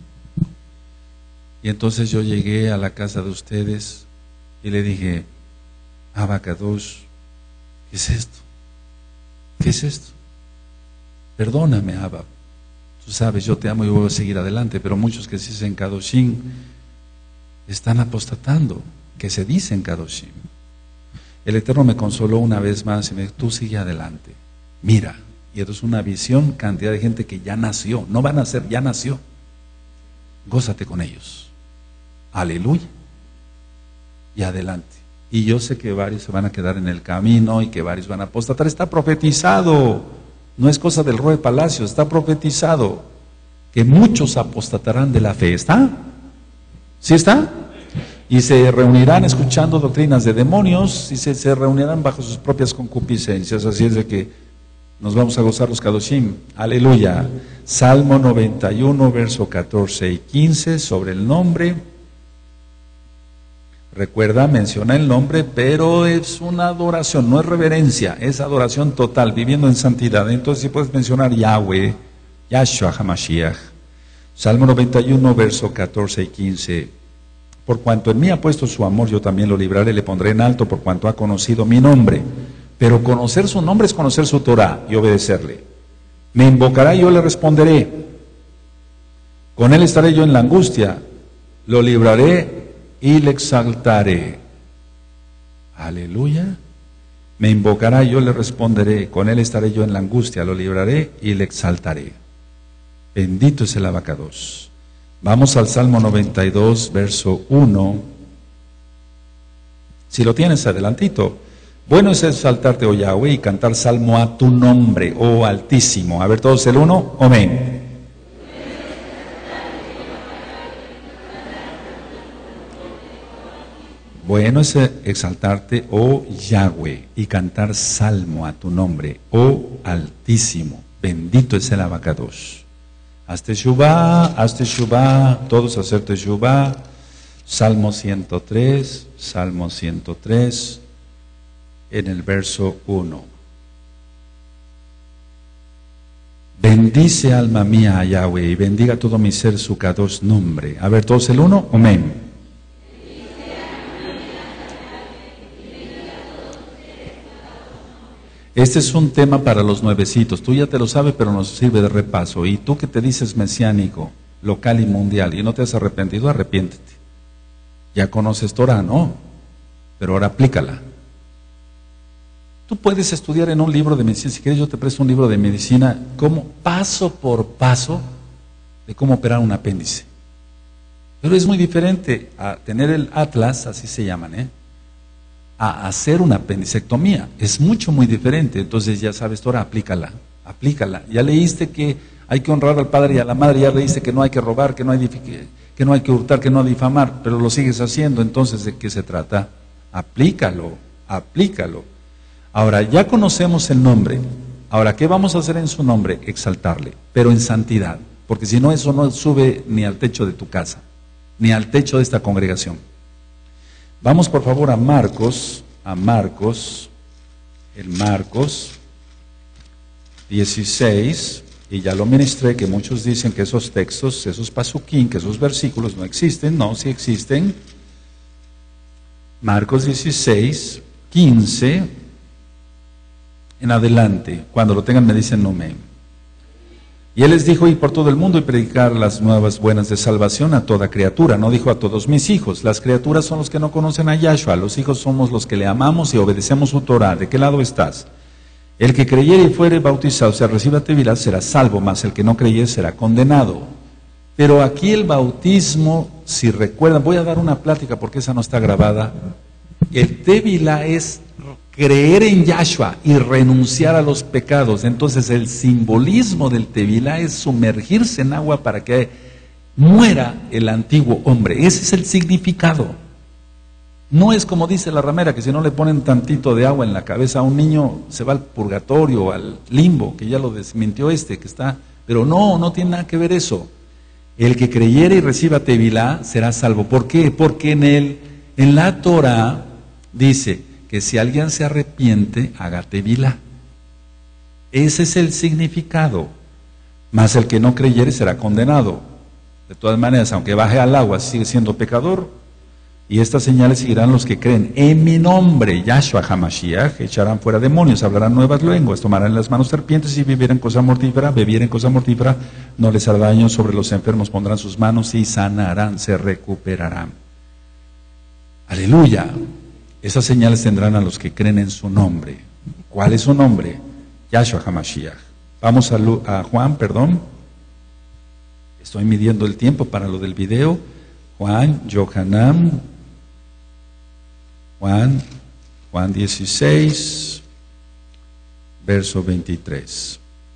Speaker 1: Y entonces yo llegué a la casa de ustedes y le dije, Abacadosh, ¿qué es esto? ¿Qué es esto? Perdóname, Abba. Tú sabes, yo te amo y voy a seguir adelante, pero muchos que se dicen Kadoshim están apostatando, que se dicen Kadoshim. El Eterno me consoló una vez más y me dijo, tú sigue adelante. Mira, y esto es una visión, cantidad de gente que ya nació, no van a nacer, ya nació. Gózate con ellos. Aleluya. Y adelante. Y yo sé que varios se van a quedar en el camino y que varios van a apostatar. Está profetizado. No es cosa del Roe Palacio, está profetizado. Que muchos apostatarán de la fe. ¿Está? ¿Sí está? Y se reunirán escuchando doctrinas de demonios y se, se reunirán bajo sus propias concupiscencias. Así es de que nos vamos a gozar los Kadoshim. Aleluya. Salmo noventa y uno, verso catorce y quince, sobre el nombre. Recuerda, menciona el nombre, pero es una adoración, no es reverencia, es adoración total, viviendo en santidad. Entonces, si puedes mencionar Yahweh, Yahshua HaMashiach. Salmo noventa y uno, verso catorce y quince. Por cuanto en mí ha puesto su amor, yo también lo libraré, le pondré en alto, por cuanto ha conocido mi nombre. Pero conocer su nombre es conocer su Torah y obedecerle. Me invocará y yo le responderé. Con él estaré yo en la angustia, lo libraré y le exaltaré. Aleluya. Me invocará y yo le responderé. Con él estaré yo en la angustia, lo libraré y le exaltaré. Bendito es el abacados. Vamos al Salmo noventa y dos, verso uno. Si lo tienes adelantito. Bueno es exaltarte, oh Yahweh, y cantar salmo a tu nombre, oh Altísimo. A ver todos el uno, amén. Bueno es exaltarte, oh Yahweh, y cantar salmo a tu nombre, oh Altísimo. Bendito es el abacados. Hazte Shuvá, hazte Shuvá, todos hacerte Shuvá. Salmo ciento tres, Salmo ciento tres. En el verso uno. Bendice alma mía a Yahweh y bendiga todo mi ser su Kadosh nombre. A ver, todos el uno, amén. Este es un tema para los nuevecitos. Tú ya te lo sabes, pero nos sirve de repaso. Y tú que te dices mesiánico, local y mundial, y no te has arrepentido, arrepiéntete. Ya conoces Torah, ¿no? Pero ahora aplícala. Tú puedes estudiar en un libro de medicina, si quieres yo te presto un libro de medicina, como paso por paso de cómo operar un apéndice. Pero es muy diferente a tener el atlas, así se llaman, ¿eh? a hacer una apendicectomía. Es mucho, muy diferente. Entonces ya sabes, ahora aplícala, aplícala. Ya leíste que hay que honrar al padre y a la madre, ya leíste que no hay que robar, que no hay, que no hay que hurtar, que no hay que difamar, pero lo sigues haciendo. Entonces, ¿de qué se trata? Aplícalo, aplícalo. Ahora, ya conocemos el nombre. Ahora, ¿qué vamos a hacer en su nombre? Exaltarle, pero en santidad. Porque si no, eso no sube ni al techo de tu casa, ni al techo de esta congregación. Vamos por favor a Marcos, a Marcos, el Marcos dieciséis, y ya lo ministré, que muchos dicen que esos textos, esos pasuquín, que esos versículos no existen. No, sí existen. Marcos dieciséis, quince, en adelante. Cuando lo tengan me dicen amén. Y él les dijo, ir por todo el mundo y predicar las nuevas buenas de salvación a toda criatura. No dijo a todos mis hijos. Las criaturas son los que no conocen a Yahshua. Los hijos somos los que le amamos y obedecemos su Torah. ¿De qué lado estás? El que creyere y fuere bautizado, o sea, reciba tevilá, será salvo, mas el que no creyere será condenado. Pero aquí el bautismo, si recuerdan, voy a dar una plática porque esa no está grabada. El tevilá es creer en Yahshua y renunciar a los pecados. Entonces el simbolismo del tevilá es sumergirse en agua para que muera el antiguo hombre. Ese es el significado. No es como dice la ramera, que si no le ponen tantito de agua en la cabeza a un niño se va al purgatorio, al limbo, que ya lo desmintió este que está. Pero no, no tiene nada que ver eso. El que creyere y reciba tevilá será salvo. ¿Por qué? Porque en el, en la Torah dice que si alguien se arrepiente, haga tevilá. Ese es el significado. Mas el que no creyere será condenado. De todas maneras, aunque baje al agua, sigue siendo pecador. Y estas señales seguirán los que creen en mi nombre, Yahshua HaMashiach, echarán fuera demonios, hablarán nuevas lenguas, tomarán en las manos serpientes y vivieren cosa mortífera, bebieren cosa mortífera, no les hará daño, sobre los enfermos pondrán sus manos y sanarán, se recuperarán. Aleluya. Esas señales tendrán a los que creen en su nombre. ¿Cuál es su nombre? Yahshua HaMashiach. Vamos a, Lu, a Juan, perdón. Estoy midiendo el tiempo para lo del video. Juan, Yohanan, Juan, Juan dieciséis, verso veintitrés.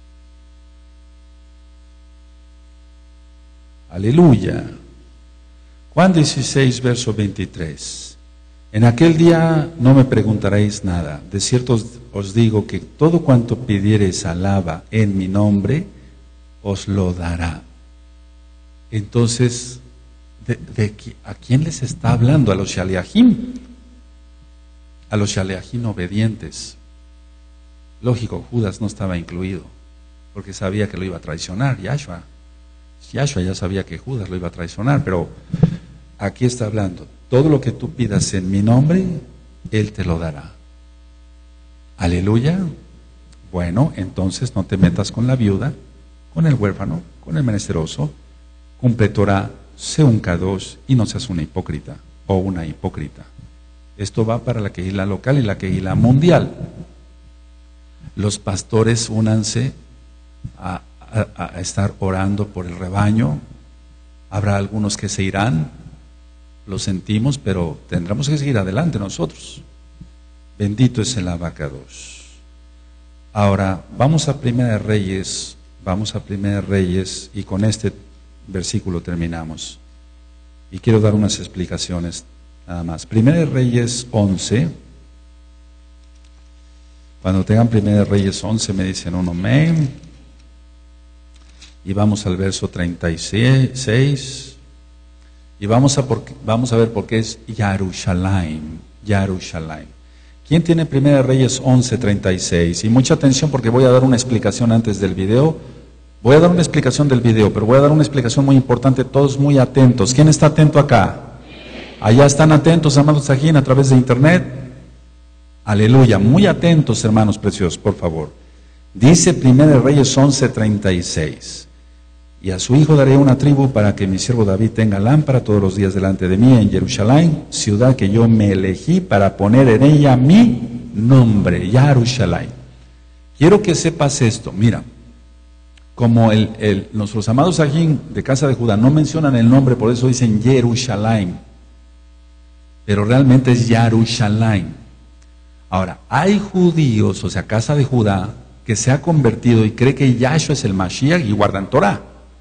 Speaker 1: Aleluya. Juan dieciséis, verso veintitrés. En aquel día no me preguntaréis nada. De cierto os, os digo que todo cuanto pidiereis alaba en mi nombre, os lo dará. Entonces, de, de, ¿a quién les está hablando? A los Shaliachim. A los Shaliachim obedientes. Lógico, Judas no estaba incluido, porque sabía que lo iba a traicionar, Yahshua. Yahshua ya sabía que Judas lo iba a traicionar, pero aquí está hablando. Todo lo que tú pidas en mi nombre, Él te lo dará. Aleluya. Bueno, entonces no te metas con la viuda, con el huérfano, con el menesteroso. Cumple Torah, sé un kadosh y no seas una hipócrita o una hipócrita. Esto va para la quejila local y la quejila mundial. Los pastores únanse a, a, a estar orando por el rebaño. Habrá algunos que se irán, lo sentimos, pero tendremos que seguir adelante nosotros. Bendito es el abacados. Ahora, vamos a Primera de Reyes, vamos a Primera de Reyes y con este versículo terminamos. Y quiero dar unas explicaciones nada más. Primera de Reyes once. Cuando tengan Primera de Reyes once me dicen un amén. Y vamos al verso treinta y seis. Y vamos a, por, vamos a ver por qué es Yarushalayim. Yarushalayim. ¿Quién tiene Primera de Reyes once, treinta y seis? Y mucha atención porque voy a dar una explicación antes del video. Voy a dar una explicación del video, pero voy a dar una explicación muy importante. Todos muy atentos. ¿Quién está atento acá? Allá están atentos, amados Sajín, a través de internet. Aleluya. Muy atentos, hermanos preciosos, por favor. Dice Primera de Reyes once, treinta y seis. Y a su hijo daré una tribu para que mi siervo David tenga lámpara todos los días delante de mí en Jerusalén, ciudad que yo me elegí para poner en ella mi nombre, Yarushalayim. Quiero que sepas esto, mira, como el, el, nuestros amados ajín de casa de Judá no mencionan el nombre, por eso dicen Yerushalayim, pero realmente es Yarushalayim. Ahora, hay judíos, o sea, casa de Judá, que se ha convertido y cree que Yahshua es el Mashiach y guardan Torah.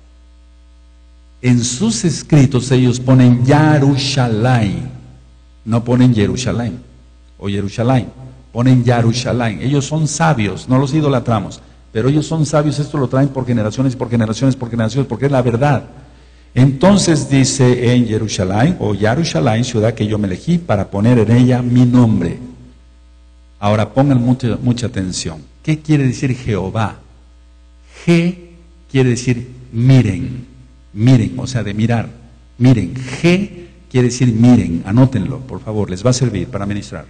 Speaker 1: En sus escritos ellos ponen Yarushalayim, no ponen Yerushalayim o Yerushalayim, ponen Yarushalayim. Ellos son sabios, no los idolatramos, pero ellos son sabios, esto lo traen por generaciones, por generaciones, por generaciones, porque es la verdad. Entonces dice en Yerushalayim o Yarushalayim, ciudad que yo me elegí para poner en ella mi nombre. Ahora pongan mucha, mucha atención. ¿Qué quiere decir Jehová? G quiere decir miren, miren, o sea de mirar, miren. G quiere decir miren, anótenlo, por favor, les va a servir para ministrar.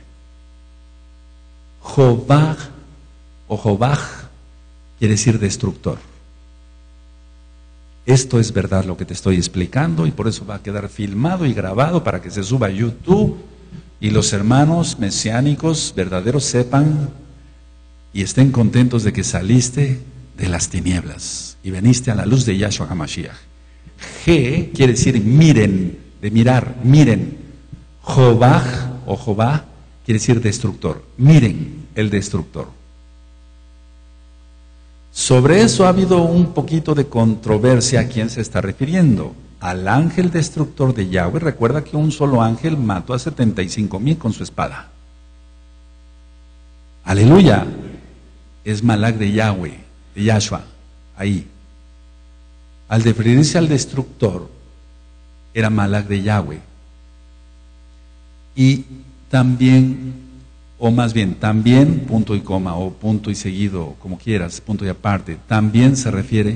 Speaker 1: Jobaj o Jobaj quiere decir destructor. Esto es verdad lo que te estoy explicando y por eso va a quedar filmado y grabado para que se suba a YouTube y los hermanos mesiánicos verdaderos sepan y estén contentos de que saliste de las tinieblas y veniste a la luz de Yahshua HaMashiach. G quiere decir miren, de mirar, miren. Jobaj o Jobá quiere decir destructor. Miren el destructor. Sobre eso ha habido un poquito de controversia a quién se está refiriendo. Al ángel destructor de Yahweh. Recuerda que un solo ángel mató a setenta y cinco mil con su espada. Aleluya. Es Malak de Yahweh, de Yahshua, ahí. Al referirse al destructor, era Malak de Yahweh. Y también, o más bien, también, punto y coma, o punto y seguido, como quieras, punto y aparte, también se refiere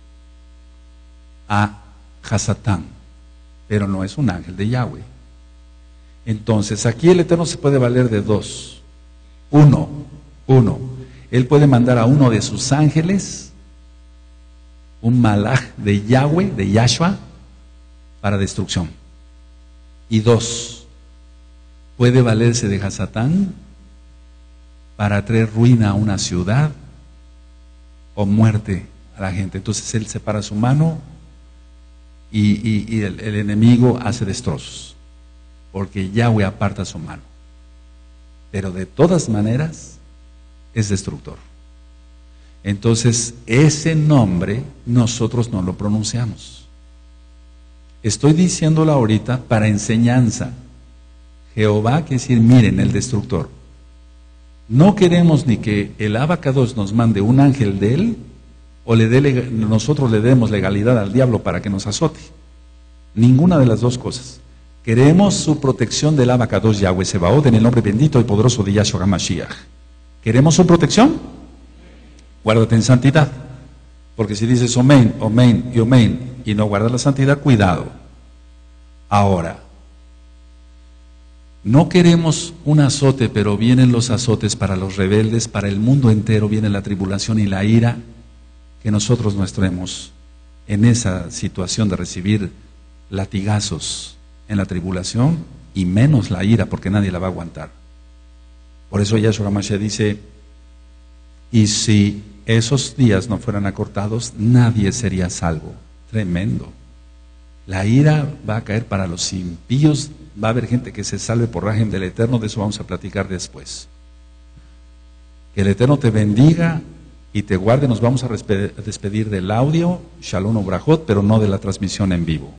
Speaker 1: a Hasatán, pero no es un ángel de Yahweh. Entonces, aquí el Eterno se puede valer de dos. Uno, uno. Él puede mandar a uno de sus ángeles, un malaj de Yahweh, de Yahshua, para destrucción. Y dos, puede valerse de Hasatán para traer ruina a una ciudad o muerte a la gente. Entonces él separa su mano y, y, y el, el enemigo hace destrozos, porque Yahweh aparta su mano. Pero de todas maneras es destructor. Entonces ese nombre nosotros no lo pronunciamos. Estoy diciéndolo ahorita para enseñanza. Jehová quiere decir miren el destructor. No queremos ni que el Abacados nos mande un ángel de él o le dé, nosotros le demos legalidad al diablo para que nos azote. Ninguna de las dos cosas. Queremos su protección del Abacados Yahweh Sebaot en el nombre bendito y poderoso de Yahshua HaMashiach. ¿Queremos su protección? Guárdate en santidad. Porque si dices omen, omen y omen y no guardas la santidad, cuidado. Ahora, no queremos un azote, pero vienen los azotes para los rebeldes, para el mundo entero viene la tribulación y la ira, que nosotros no estemos en esa situación de recibir latigazos en la tribulación y menos la ira, porque nadie la va a aguantar. Por eso Yahshua HaMashiach dice, y si esos días no fueran acortados, nadie sería salvo. Tremendo. La ira va a caer para los impíos, va a haber gente que se salve por rajem del Eterno, de eso vamos a platicar después. Que el Eterno te bendiga y te guarde. Nos vamos a despedir del audio, Shalom Ubrajot, pero no de la transmisión en vivo.